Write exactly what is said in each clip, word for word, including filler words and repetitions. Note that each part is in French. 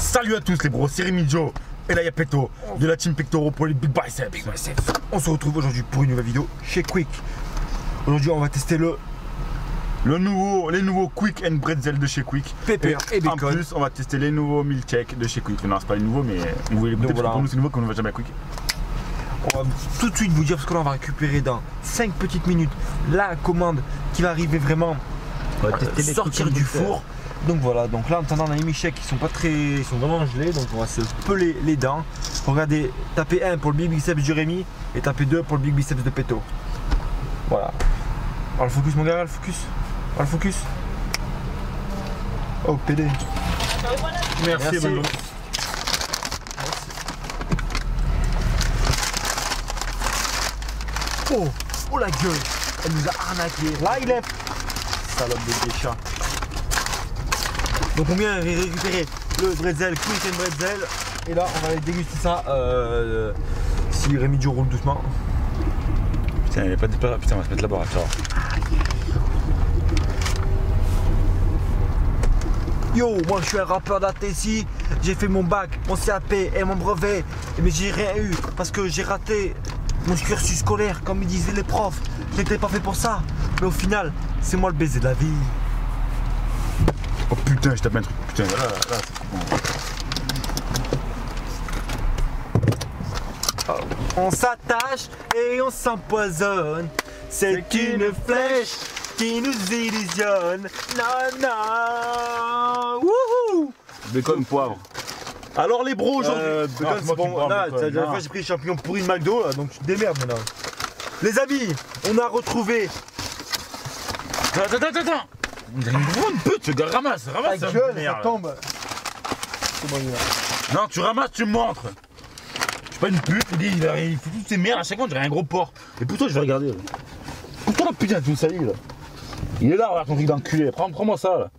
Salut à tous les bros, c'est Rémi Joe. Et là il y a Peto de la team Pectoro pour les Big Biceps. Big Biceps. On se retrouve aujourd'hui pour une nouvelle vidéo chez Quick. Aujourd'hui on va tester le le nouveau, les nouveaux Quick and Bretzel de chez Quick. Pepper et, et bacon. En plus on va tester les nouveaux milkshakes de chez Quick. Non c'est pas les nouveaux mais on voulait les goûter parce que pour nous c'est nouveau comme on ne va jamais à Quick. On va tout de suite vous dire parce que là on va récupérer dans cinq petites minutes la commande qui va arriver vraiment On va tester les sortir du four. Donc voilà, donc là en attendant on a les milkshakes qui sont pas très. Ils sont vraiment gelés, donc on va se peler les dents. Regardez, tapez un pour le big biceps du Rémi et tapez deux pour le big biceps de Peto. Voilà. Alors le focus mon gars, le focus. Alors le focus. Oh P D. Merci, Merci. Bruno. Oh, oh la gueule, elle nous a arnaqué. Là il est. Salope de déchat. Donc on vient récupérer le bretzel, Quick and Bretzel. Et là on va aller déguster ça euh, si Rémi Joe roule doucement. Putain, il n'y a pas de pas. Putain, on va se mettre là-bas, ciao. Yo, moi je suis un rappeur d'A T C, j'ai fait mon bac, mon C A P et mon brevet, mais j'ai rien eu parce que j'ai raté mon cursus scolaire comme ils disaient les profs. J'étais pas fait pour ça, mais au final, c'est moi le baiser de la vie. Oh putain, je tape un truc. Putain, là, là, là c'est bon. On s'attache et on s'empoisonne. C'est une flèche qui nous illusionne. Non, non. Wouhou. Bacon poivre. Alors les bros aujourd'hui. Euh, bacon, Ah, c'est bon. bon. Là, Bacon, la dernière non. fois j'ai pris le champignon pourri de McDo, là, donc tu te démerdes maintenant. Les amis, on a retrouvé. Attends, attends, attends. On dirait une grande pute, ce gars. Ramasse, ramasse. Ta gueule, merde. ça tombe. C'est bon, il va. Non, tu ramasses, tu me montres. Je suis pas une pute, il, dit, il, il fout toutes ces merdes à chaque fois, on dirait un gros porc. Et pour toi, je vais regarder. Pousse-toi là, putain, tout ça y est là. Il est là, regarde ton truc d'enculé. Prends, prends-moi ça là.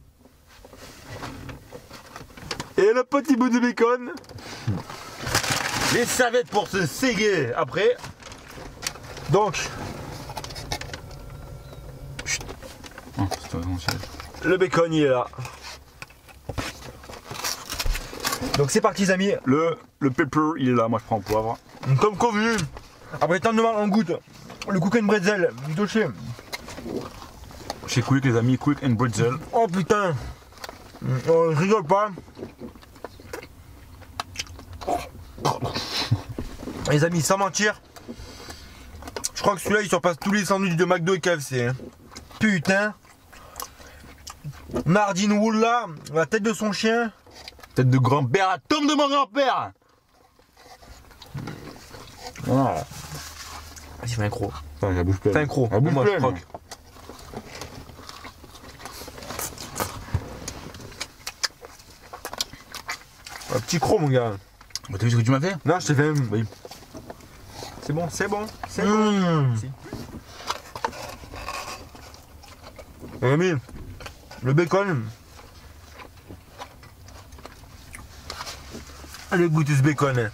Et le petit bout de bacon. Les serviettes pour se séguer après. Donc, Oh, c'est pas grand-chose. le bacon il est là. Donc c'est parti les amis. Le, le pepper, il est là, moi je prends le poivre. Comme convenu. Après tant de mal on goûte le Quick and Bretzel touché. Chez Quick, les amis, Quick and Bretzel. Oh putain. On rigole pas. Les amis, sans mentir, je crois que celui-là il surpasse tous les sandwichs de McDo et K F C. Hein. Putain. Nardine Wool là, la tête de son chien. Tête de grand-père, la tombe de mon grand-père. Voilà. Vas-y, fais un croc. Putain, la bouche pleine. Fais un croc. La bouche Moi je pleine. croque. Un petit croc mon gars. Bah, t'as vu ce que tu m'as fait? Non, je t'ai fait un. Oui. C'est bon, c'est bon, c'est Mmh. bon. Merci. Les amis, le bacon. Allez goûter ce bacon. Hein.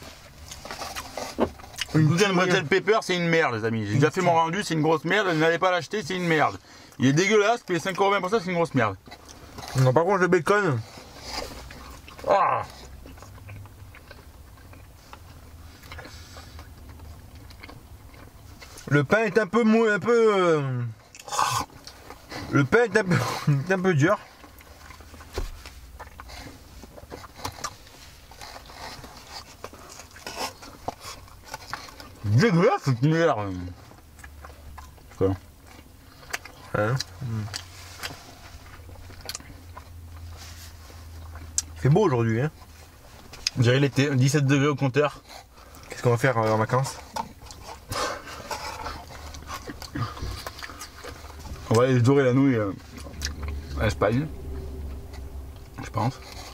Une Quick and Bretzel pepper, c'est une merde, les amis. J'ai déjà fait mon rendu, c'est une grosse merde. N'allez pas l'acheter, c'est une merde. Il est dégueulasse, payer cinq euros vingt pour ça, c'est une grosse merde. Non, par contre, le bacon. Ah. Le pain est un peu mou, un peu. euh, Le pain est un peu, est un peu dur. Dégueulasse cette merde. Quoi? Hein mm. Il fait beau aujourd'hui. Hein. On dirait l'été, dix-sept degrés au compteur. Qu'est-ce qu'on va faire euh, en vacances? On va aller dorer la nouille euh, à Espagne. Je pense.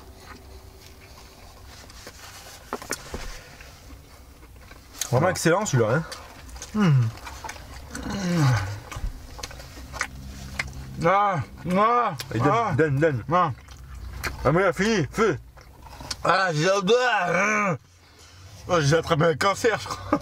Vraiment excellent celui-là. Hein. Mm. Ah, ah, Allez, donne, ah, donne, donne. ah, Ah, mais là, fini, feu. ah, j'ai ah, oh, j'ai attrapé un cancer, je crois.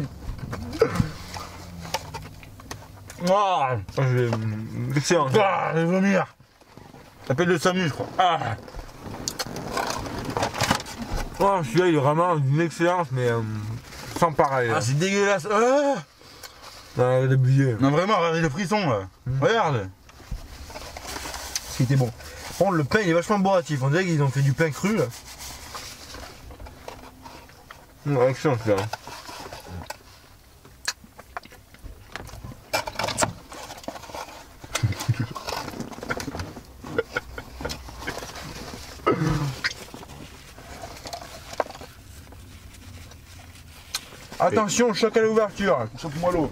Oh, Ah, je vais. Excellent. ah, je vais vomir. Ça s'appelle le SAMU, je crois. Ah. Oh, celui-là il est vraiment d'une excellence, mais euh, sans pareil. Ah, c'est dégueulasse. Ah non, il a abusé. Non, vraiment, regardez le frisson là. Mmh. Regarde. C'était bon. Bon, le pain il est vachement bourratif. On dirait qu'ils ont fait du pain cru là. Mmh, excellent celui-là. Attention, choc à l'ouverture. Choque-moi l'eau.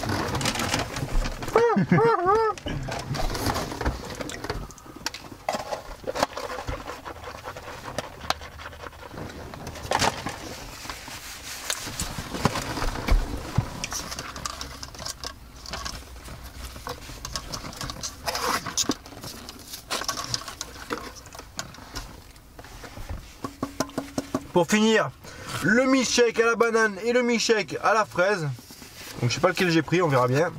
Pour finir, le milkshake à la banane et le milkshake à la fraise. Donc je sais pas lequel j'ai pris, on verra bien.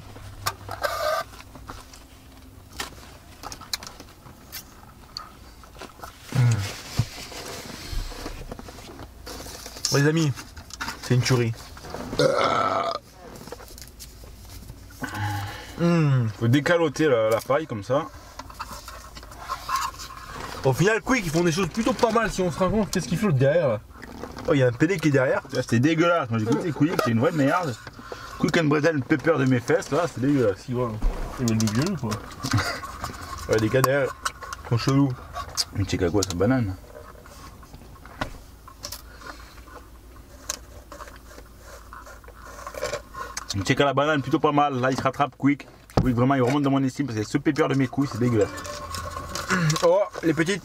Mmh. Bon, les amis, c'est une tuerie. Mmh. Faut décaloter la, la paille comme ça. Au final, Quick, ils font des choses plutôt pas mal si on se rend compte qu'est-ce qu'ils font derrière là. Oh, il y a un P D qui est derrière. C'était dégueulasse. Moi j'ai goûté Quick, c'est une vraie merde. Quick and Bretzel pepper de mes fesses là, c'est dégueulasse. Si, ouais. Il y a du vieux quoi. Ouais, des gars derrière. Ils sont chelous. Mais tu sais qu'à quoi sa banane? Tu sais qu'à la banane plutôt pas mal. Là il se rattrape Quick. Quick vraiment il remonte dans mon estime parce que ce pepper de mes couilles c'est dégueulasse. Oh, les petites.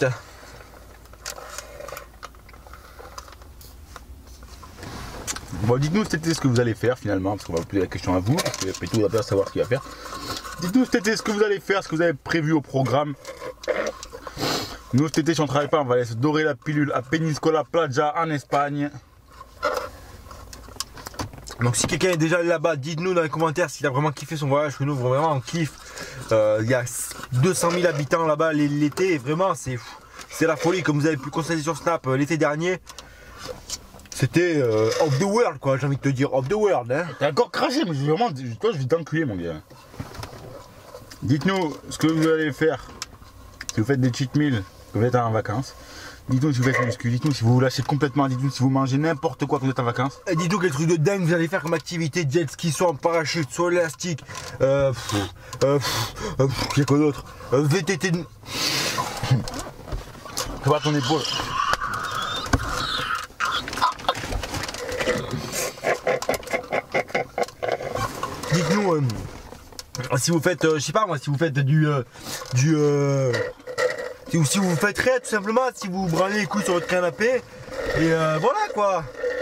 Bon, dites-nous cet été ce que vous allez faire finalement, parce qu'on va vous poser la question à vous, parce que Pétou va pas savoir ce qu'il va faire. Dites-nous cet été ce que vous allez faire, ce que vous avez prévu au programme. Nous cet été, si on ne travaille pas, on va aller se dorer la pilule à Peñíscola Playa en Espagne. Donc si quelqu'un est déjà allé là-bas, dites-nous dans les commentaires s'il a vraiment kiffé son voyage. Nous vraiment on kiffe. Euh, il y a deux cent mille habitants là-bas l'été et vraiment c'est c'est la folie. Comme vous avez pu constater sur Snap euh, l'été dernier, c'était euh, off the world quoi, j'ai envie de te dire off the world hein. T'as encore craché, mais vraiment, toi je vais t'enculer mon gars. Dites-nous ce que vous allez faire si vous faites des cheat meals, que vous êtes en vacances. Dites-nous si vous faites une muscu, dites-nous si vous vous lâchez complètement, dites-nous si vous mangez n'importe quoi quand vous êtes en vacances. Et dites-nous quel truc de dingue vous allez faire comme activité, jet ski, soit en parachute, soit élastique, euh, pff, euh, pff, euh, pff, qu'il y a quoi d'autre, euh, V T T. Prépare ton épaule. Dites-nous euh, si vous faites, euh, je sais pas moi, si vous faites du, euh, du, euh, si, si vous faites rien tout simplement, si vous branlez les couilles sur votre canapé, et euh, voilà quoi.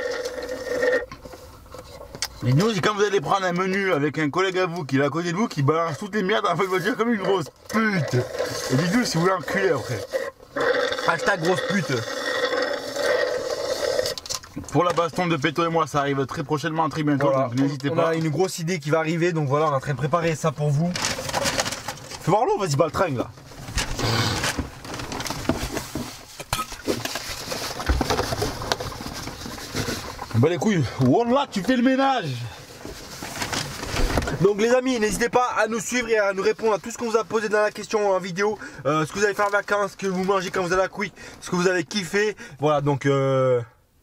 Dites-nous si quand vous allez prendre un menu avec un collègue à vous qui est à côté de vous, qui balance toutes les merdes dans votre voiture comme une grosse pute. Et dites-nous si vous voulez enculer après. Hashtag grosse pute. Pour la baston de Péto et moi, ça arrive très prochainement, très bientôt, Voilà, donc n'hésitez on pas. On a une grosse idée qui va arriver, donc voilà, on est en train de préparer ça pour vous. Fais voir l'eau, vas-y, baltringue là. Bah les couilles, Wallah, tu fais le ménage. Donc les amis, n'hésitez pas à nous suivre et à nous répondre à tout ce qu'on vous a posé dans la question en vidéo. Euh, ce que vous allez faire en vacances, ce que vous mangez quand vous allez à Quick, ce que vous allez kiffer. Voilà, donc... Euh...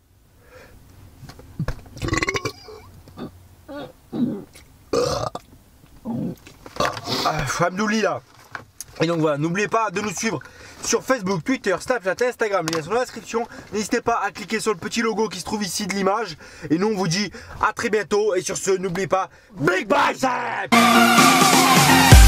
Ah, Hamdouli là. Et donc voilà, n'oubliez pas de nous suivre sur Facebook, Twitter, Snapchat, Instagram, les liens sont dans la description. N'hésitez pas à cliquer sur le petit logo qui se trouve ici de l'image. Et nous on vous dit à très bientôt. Et sur ce, n'oubliez pas, Big Bicep!